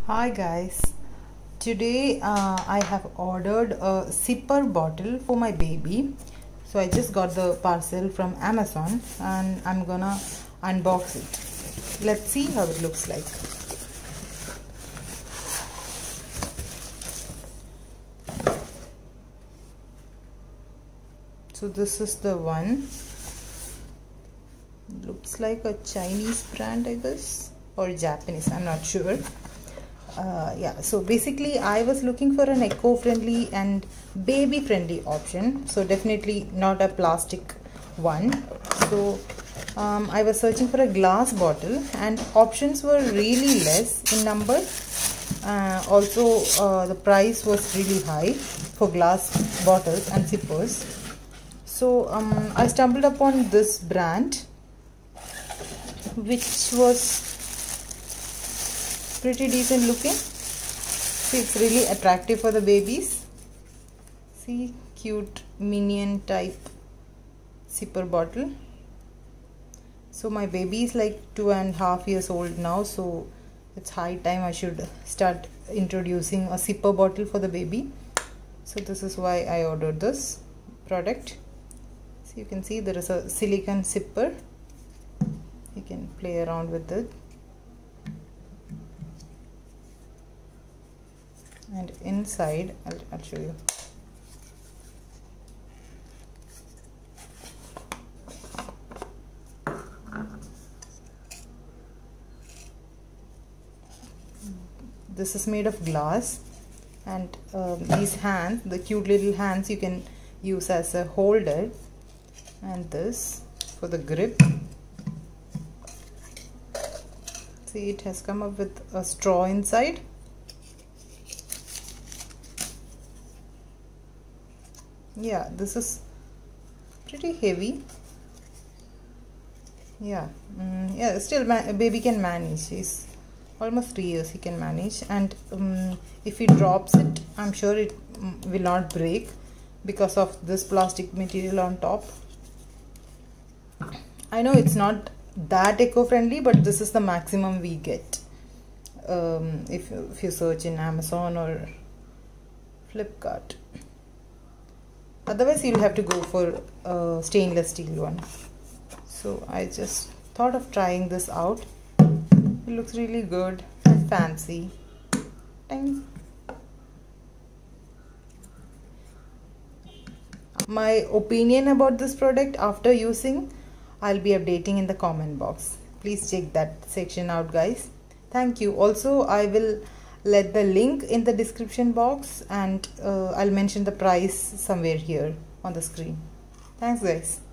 Hi guys, today I have ordered a sipper bottle for my baby. So I just got the parcel from Amazon and I'm gonna unbox it. Let's see how it looks like. So this is the one. Looks like a Chinese brand, I guess, or Japanese, I'm not sure. Yeah, so basically I was looking for an eco-friendly and baby-friendly option, so definitely not a plastic one. So I was searching for a glass bottle and options were really less in number. Also the price was really high for glass bottles and sippers. So I stumbled upon this brand, which was pretty decent looking. See, it's really attractive for the babies. See, cute minion type sipper bottle. So my baby is like 2.5 years old now, so it's high time I should start introducing a sipper bottle for the baby. So this is why I ordered this product. So you can see there is a silicone sipper. You can play around with it. And inside, I'll show you. This is made of glass, and these hands, the cute little hands, you can use as a holder, and this for the grip. See, it has come up with a straw inside. Yeah, this is pretty heavy. Yeah, still baby can manage. He's almost 3 years, he can manage. And if he drops it, I'm sure it will not break because of this plastic material on top. I know it's not that eco-friendly, but this is the maximum we get if you search in Amazon or Flipkart. Otherwise you'll have to go for a stainless steel one. So I just thought of trying this out. It looks really good and fancy. Dang. My opinion about this product after using, I'll be updating in the comment box. Please check that section out, guys. Thank you. Also, I will let the link in the description box, and I'll mention the price somewhere here on the screen. Thanks, guys.